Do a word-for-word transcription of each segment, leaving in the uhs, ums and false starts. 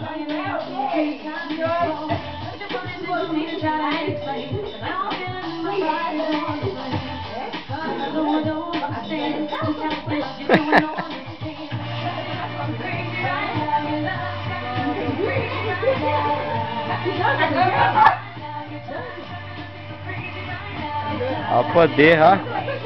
Ó o poder, ó.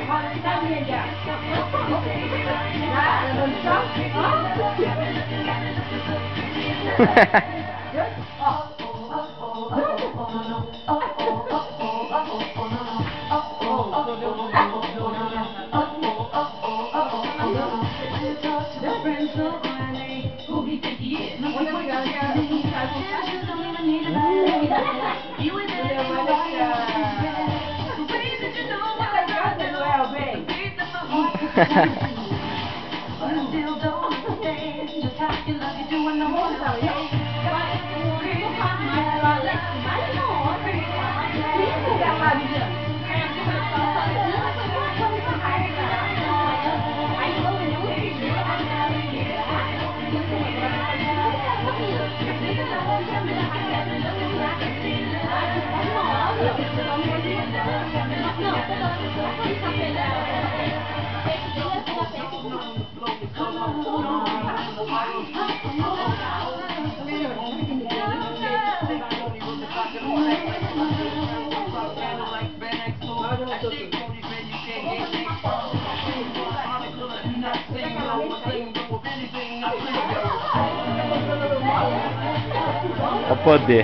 O poder.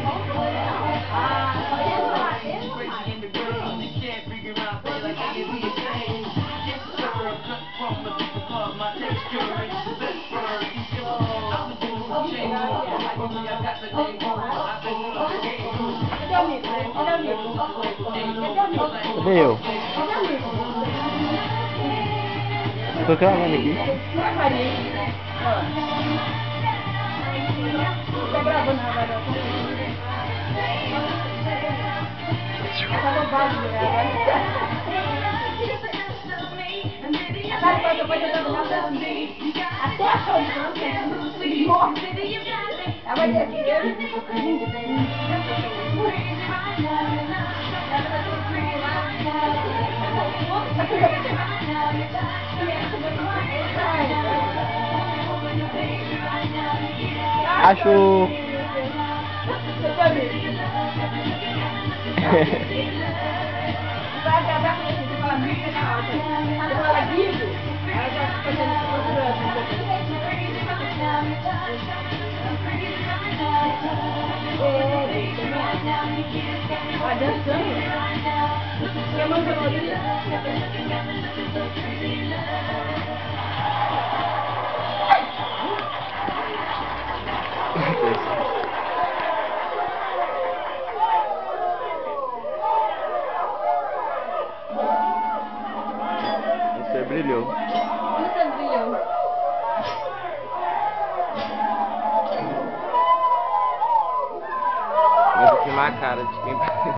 Meu. Tô gravando aqui. Tá gravando agora. Tá roubado, até a acho. Vai acabar com isso, fala muito na alta. Você fala guido, ela já fica fazendo vai dançando. Quer mais colorida? Você brilhou. Você brilhou. Eu vou filmar a cara de quem